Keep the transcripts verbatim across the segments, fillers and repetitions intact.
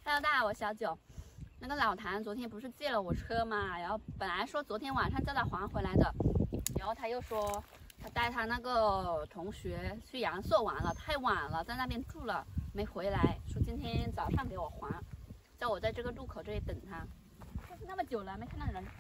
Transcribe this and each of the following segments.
Hello， 大家好，我小九。那个老谭昨天不是借了我车嘛，然后本来说昨天晚上叫他还回来的，然后他又说他带他那个同学去阳朔玩了，太晚了，在那边住了没回来，说今天早上给我还，叫我在这个路口这里等他。那么久了没看到人。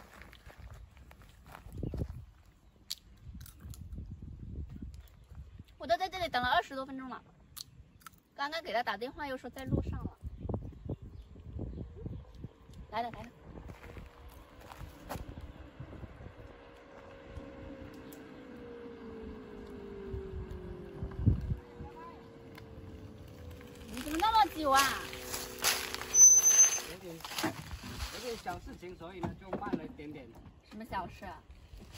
我都在这里等了二十多分钟了，刚刚给他打电话又说在路上了。来了来了，你怎么那么久啊？ 有点有点小事情，所以呢就慢了一点点。 什么小事啊？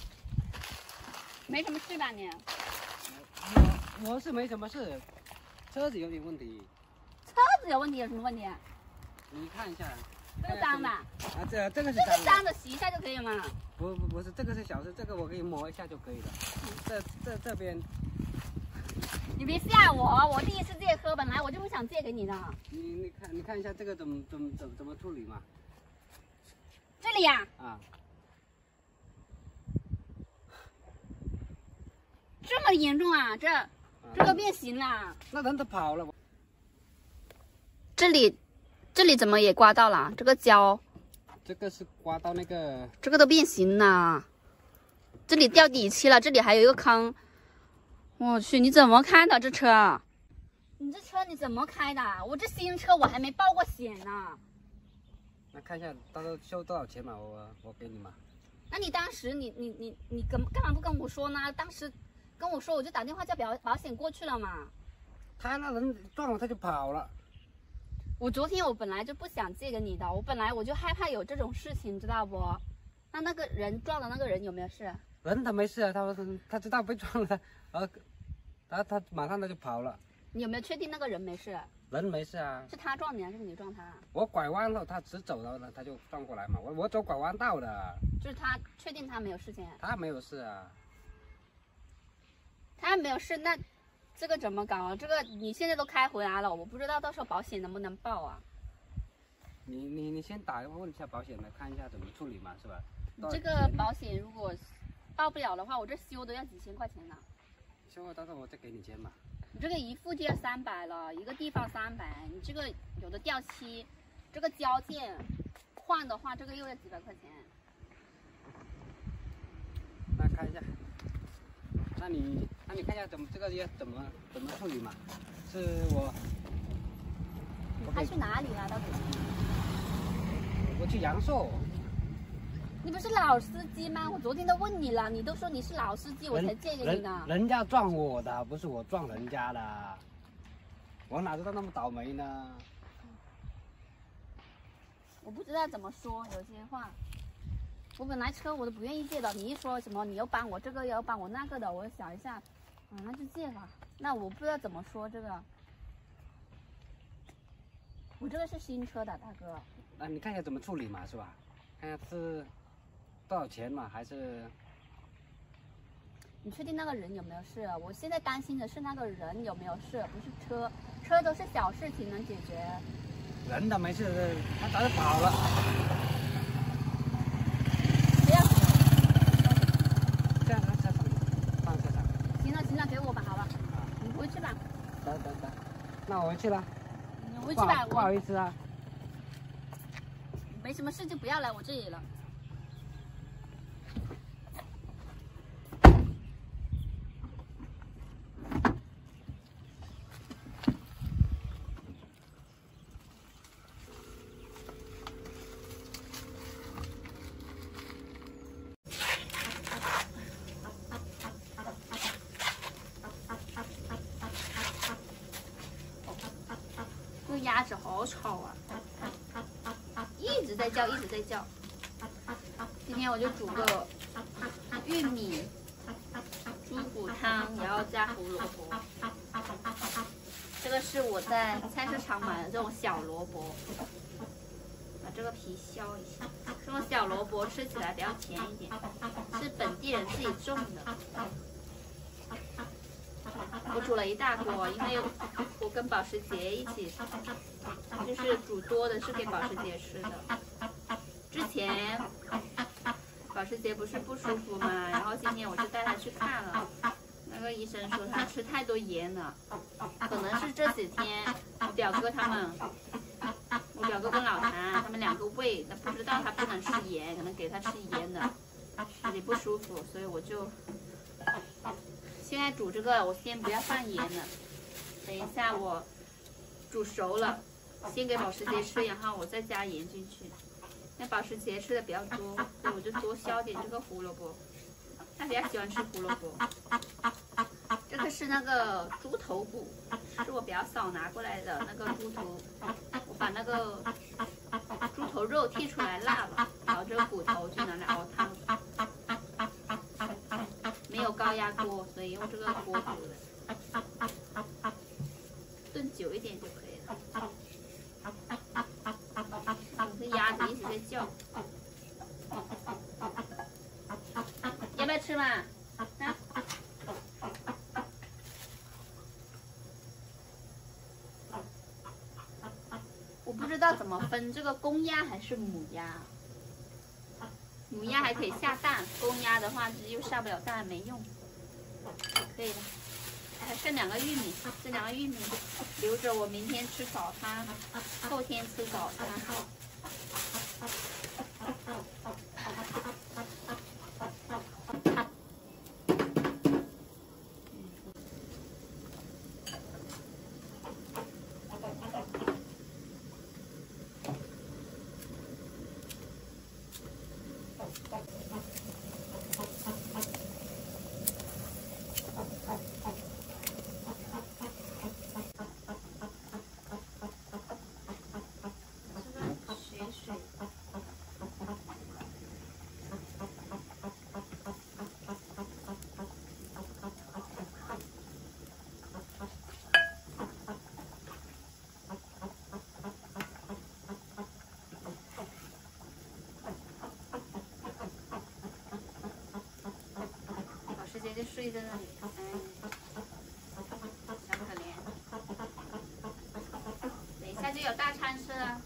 没什么事吧你？ 我我是没什么事，车子有点问题。 车子有问题？有什么问题？ 你看一下， 这个脏的。啊， 这这个是这脏的。 个脏的洗一下就可以了嘛。 不不不是，这个是小事，这个我可以抹一下就可以了。这这这边， 你别吓我，我第一次借车，本来我就不想借给你的。 你你看你看一下这个怎么怎么怎么怎么处理嘛？ 这里呀、 啊。啊这么严重啊？这这个变形了。 那人都跑了。 这里，这里怎么也刮到了？这个胶， 这个是刮到那个， 这个都变形了。这里掉底漆了，这里还有一个坑。我去，你怎么开的这车？你这车你怎么开的？我这新车我还没报过险呢。 那看一下到时候收多少钱嘛？我我给你嘛。 那你当时你你你你干干嘛不跟我说呢？当时跟我说我就打电话叫保保险过去了嘛。 他那人撞了他就跑了。 我昨天我本来就不想借给你的，我本来我就害怕有这种事情，知道不？那那个人撞的那个人有没有事？ 人他没事啊，他他知道被撞了，呃，他他马上他就跑了。 你有没有确定那个人没事？ 人没事啊， 是他撞你还是你撞他？ 我拐弯了，他直走了，他就撞过来嘛。我我走拐弯道的。 就是他确定他没有事情？ 他没有事啊。 他没有事，那。 这个怎么搞啊？这个你现在都开回来了，我不知道到时候保险能不能报啊？ 你你你先打个问一下保险来看一下怎么处理嘛，是吧？ 你这个保险如果报不了的话，我这修都要几千块钱呢。 修了到时候我再给你钱嘛。 你这个一副就要三百了，一个地方三百，你这个有的掉漆，这个胶件换的话，这个又要几百块钱。 那看一下。 那你，那你看一下怎么这个要怎么怎么处理嘛？是我， 你开去哪里了？到底？ 我去阳朔。 你不是老司机吗？我昨天都问你了，你都说你是老司机，我才借给你的。 人, 人家撞我的，不是我撞人家的。我哪知道那么倒霉呢？ 我不知道怎么说，有些话。 我本来车我都不愿意借的，你一说什么你又帮我这个又帮我那个的，我想一下，啊，那就借吧。那我不知道怎么说这个，我这个是新车的，大哥。 那你看一下怎么处理嘛，是吧？看下是多少钱嘛，还是？ 你确定那个人有没有事啊？我现在担心的是那个人有没有事，不是车，车都是小事情能解决。 人都没事，他早就跑了。 等等等，那我回去了。 你回去吧， 不好意思啊。 没什么事就不要来我这里了。鸭子好吵啊，一直在叫，一直在叫。今天我就煮个玉米猪骨汤，然后加胡萝卜。这个是我在菜市场买的这种小萝卜，把这个皮削一下。这种小萝卜吃起来比较甜一点，是本地人自己种的。我煮了一大锅，因为我跟保时捷一起，就是煮多的是给保时捷吃的。之前保时捷不是不舒服嘛，然后今天我就带他去看了，那个医生说他吃太多盐了，可能是这几天我表哥他们，我表哥跟老谭他们两个胃，他不知道他不能吃盐，可能给他吃盐的，身体不舒服，所以我就。现在煮这个，我先不要放盐了，等一下我煮熟了，先给保时捷吃，然后我再加盐进去。那保时捷吃的比较多，所以我就多削点这个胡萝卜，他比较喜欢吃胡萝卜。这个是那个猪头骨，是我表嫂拿过来的那个猪头，我把那个猪头肉剔出来辣了，然后这个骨头就拿来熬汤。没有高压锅，所以用这个锅煮的，炖久一点就可以了。这鸭子一直在叫，要不要吃嘛？啊？我不知道怎么分这个公鸭还是母鸭。母鸭还可以下蛋，公鸭的话又下不了蛋，没用。可以了，还剩两个玉米，这两个玉米留着我明天吃早餐，后天吃早餐。直接就睡在那里，哎，小可怜。等一下就有大餐吃了。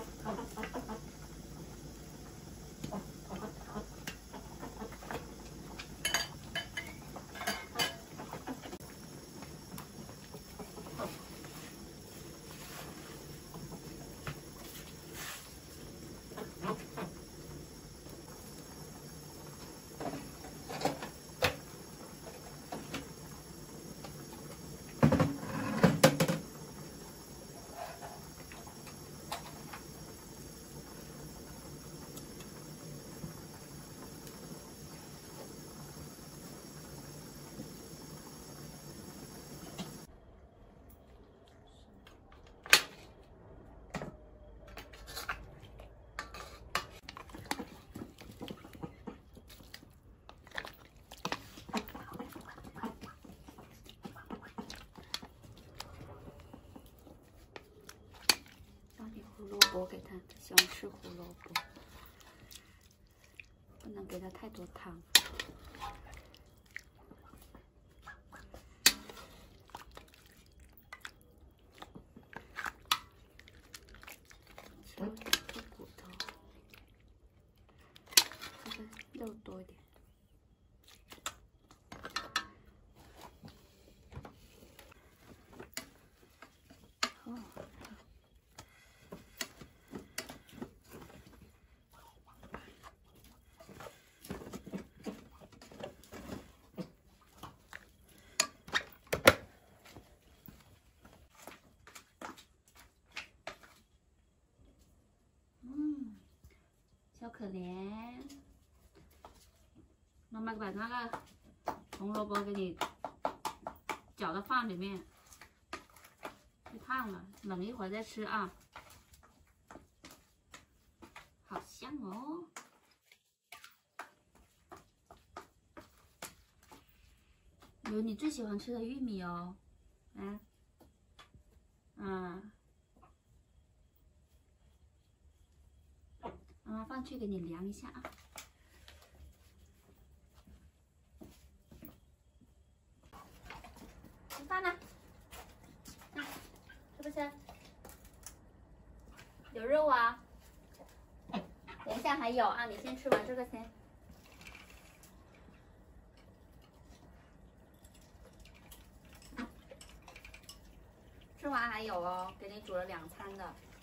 胡萝卜给他，他喜欢吃胡萝卜，不能给他太多汤。这这骨头，这个肉多一点。哦。小可怜，妈妈把那个红萝卜给你搅到饭里面，太烫了，冷一会儿再吃啊。好香哦！有你最喜欢吃的玉米哦，啊，嗯。妈妈放去给你量一下啊。 饭呢？嗯，吃不吃？有肉啊。等一下还有啊，你先吃完这个先。吃完还有哦，给你煮了两餐的。